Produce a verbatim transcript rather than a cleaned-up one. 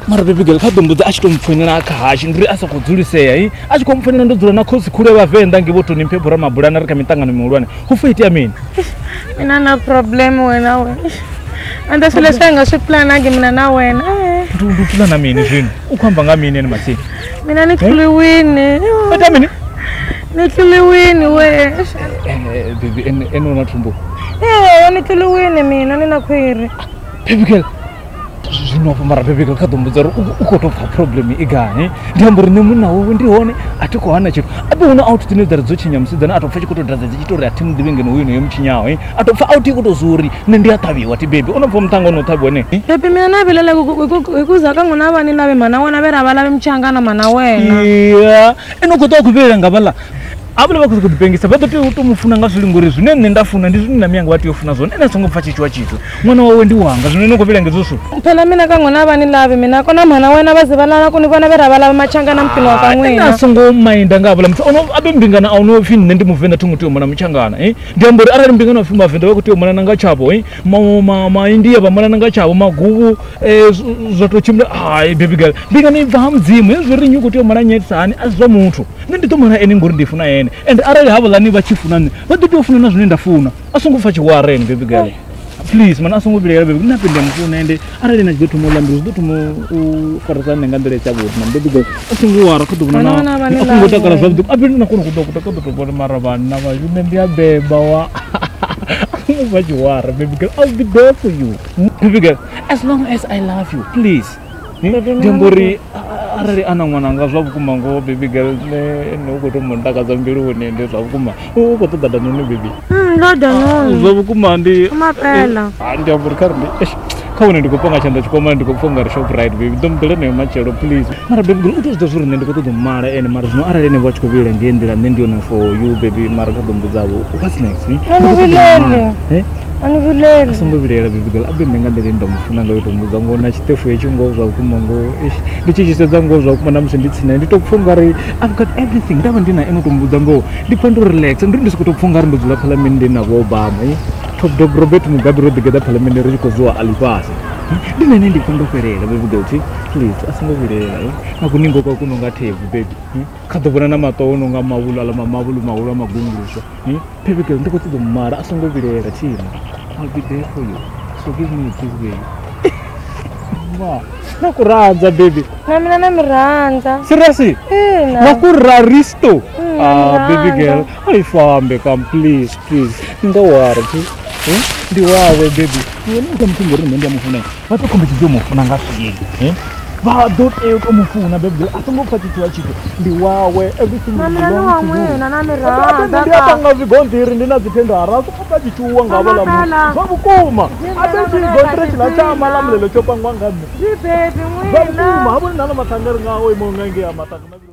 mara baby girl khadombuza achitomupfonera akahashi ndiri asakudzuliseya i achikomupfonera ndodzula na khosi kure vaVenda ngivoto ni mpebhura mabhurana rika mitangano mihulwane kufoiti amini mina na problem wena we anda swilo swenga swi plana ngi mina na wena ndu plana mini zvino ukhamba ngamini ene matsini mina ni tluwini ata mini ni tluwini we eh baby ene ene una thumbu eh ni tluwini mina nina khwiri baby girl zvino mara baby girl khadombuza ukotopfa problem igani ndiyamburi nemuna wewe ndihone atikohana chiro abe una out tine dzari dzochinya musidzana atopfa chikotodradza chichitori ati mudivenge nouyu noyo muchinyawo eh atopfa out ikotozuri nendiataviwa ti baby unobva mutanga unotaviwa ne baby mina navilela ikuza kangu navani nave mana wena verava lave muchangana mana wena iya enokota kupera ngavala abule bakuzokudipengisa batoti utomufuna ngazvilingori zvine nendafuna ndizvini namiyanga watiyofuna zvone ena songopfa chichwa chitu mwana wawe ndi wanga zvino nokopera ngezoso phela mina kangona vani lave mina kona mana wena vazivalana kuni vona verava lave machangana mpino wa kamwena ena songomainda ngavula mthu ono abe mbingana aunofi nne ndi Muvenda thungutiyo mwana muchangana eh ndiyambori arali mbingana wafi Muvenda wakutiyo mwana nanga chapo eh ma ma indiya ba mwana nanga chapo magugu eh zvotochimla ai baby girl mbingana ibva hamdzimu ezviri nyuko tiyo mwana nyetsani azva muthu ndito mwana ene ngori ndifuna ene and arali havalani vachifunani vatotofuna na zvine ndafuna asongofa chiware ene baby girl please mana asongovilela baby napinde mufuna ende arali na chidotomo lambi zidotomo ufarisana ngandele chavo na baby girl asongowara kutobona na akungotakala zvavudi apindi nakona kuda kuda kutobona mara vanhu vazvine ndiyabeba wa vachiwara baby girl I'll be there for you baby girl as long as I love you please ndiyambori arali ana mwananga zvavukuma ngo baby girl ne ukotomondakadza mbiru nende zvavukuma ukotodada none baby ndoda no zvavukuma ndi mapela ndiyambori karindi kaone ndikupanga chanda chikoma ndikufonga Shoprite baby ndombele ne machero please mara baby girl utozida zviri nende kotodomara ene mara zvino arali ne vachikovira ndiendera nendiona for you baby mara kadombuzavo what's next anivilele eh anivilele asongovirela baby girl abe mengandele ndomufuna ngayotombuza ngona chitefu yechingo zvavukuma ngo ndichichisedza ngo zvavukuma namusi nditsina nditopfunga ri I've got everything ndava ndina enotombudza ngo ndipando relax ndiri ndisikutopfunga ri ndodzula parliament ndinavo Obama top dog Robert Mugabe rodigeda parliament richikozuwa alipasi ndinene ndikondokwerera baby girl please asongovirela nakuningo kwakunonga tevu baby khadobona na mato unonga mavulu ala mavulu mavulu amagungusho baby girl ndikotodomara asongovirela china I'll be there for you so give me a kiss baby ma nakuranza baby na mina namirhandza seriously ina nakuraristo ah baby girl ayifambe come please please ndowari eh ndiwawe baby yena ngamthungori nende amufuna vatokombechidzo mufuna ngasiyini eh vadot e utomufuna baby girl asongopfa chichwa chito ndiwawe everything mina no wamwena namirhandza ndiyatanga zvigondiri ndinadzitendara kupfa chichuwa ngavala zvavukuma atechigondire chila chamalamulelo chopangwa ngami baby mwina zvavukuma havoni nana matangari ngawo imongange amatanga